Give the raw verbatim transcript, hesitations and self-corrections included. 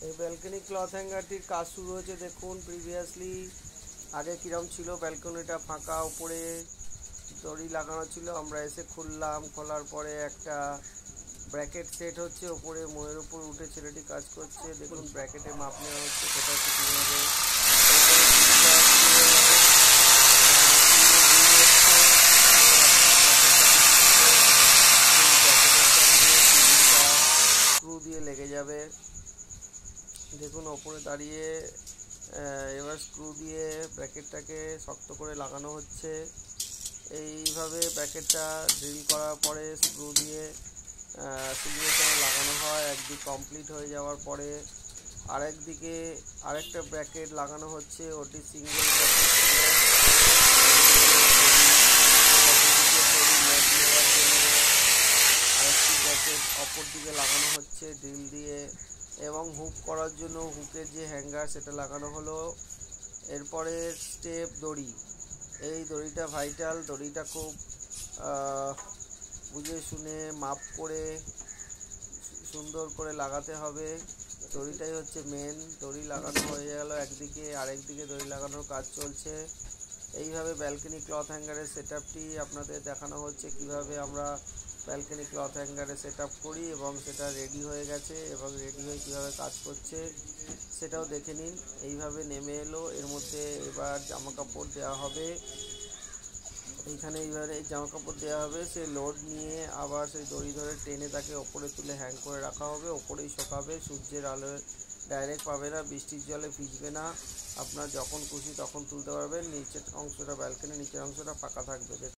এই balcony cloth হ্যাঙ্গারটির কাজ শুরু হয়েছে। দেখুন প্রিভিয়াসলি আগে কিরম ছিল, ব্যালকনিটা ফাঁকা, উপরে দড়ি লাগানো ছিল। আমরা এসে খুললাম, খোলার পরে একটা ব্র্যাকেট সেট হচ্ছে, ওপরে ময়ের উপর উঠে ছেলেটি কাজ করছে। দেখুন ব্র্যাকেটে মাপ নেওয়া হচ্ছে, সেটা হচ্ছে কীভাবে স্ক্রু দিয়ে লেগে যাবে। দেখুন ওপরে দাঁড়িয়ে এবার স্ক্রু দিয়ে ব্র্যাকেটটাকে শক্ত করে লাগানো হচ্ছে। এইভাবে ব্র্যাকেটটা ড্রিল করার পরে স্ক্রু দিয়ে সিগনেচারে লাগানো হয়। একদিক কমপ্লিট হয়ে যাওয়ার পরে আরেক দিকে আরেকটা ব্র্যাকেট লাগানো হচ্ছে, ওটি সিঙ্গেল ব্র্যাকেট ছিল। আরেকটি ব্র্যাকেট অপর দিকে লাগানো হচ্ছে ড্রিল দিয়ে, এবং হুক করার জন্য হুকের যে হ্যাঙ্গার সেটা লাগানো হলো। এরপরে স্টেপ দড়ি, এই দড়িটা ভাইটাল, দড়িটা খুব বুঝে শুনে মাপ করে সুন্দর করে লাগাতে হবে। দড়িটাই হচ্ছে মেন। দড়ি লাগানো হয়ে গেল একদিকে, আরেক দিকে দড়ি লাগানোর কাজ চলছে। এইভাবে ব্যালকনি ক্লথ হ্যাঙ্গারের সেট আপটি আপনাদের দেখানো হচ্ছে, কিভাবে আমরা ব্যালকনি ক্লথ হ্যাঙ্গারে সেট আপ করি এবং সেটা রেডি হয়ে গেছে এবং রেডি হয়ে কীভাবে কাজ করছে সেটাও দেখে নিন। এইভাবে নেমে এলো, এর মধ্যে এবার জামা কাপড় দেওয়া হবে। এইখানে এইবারে জামা কাপড় দেওয়া হবে, সে লোড নিয়ে আবার সেই দড়ি ধরে টেনে তাকে ওপরে তুলে হ্যাং করে রাখা হবে। ওপরেই শুকাবে, সূর্যের আলোয় ডাইরেক্ট পাবে না, বৃষ্টির জলে ভিজবে না। আপনার যখন খুশি তখন তুলতে পারবেন। নিচের অংশটা ব্যালকনির নিচের অংশটা ফাঁকা থাকবে।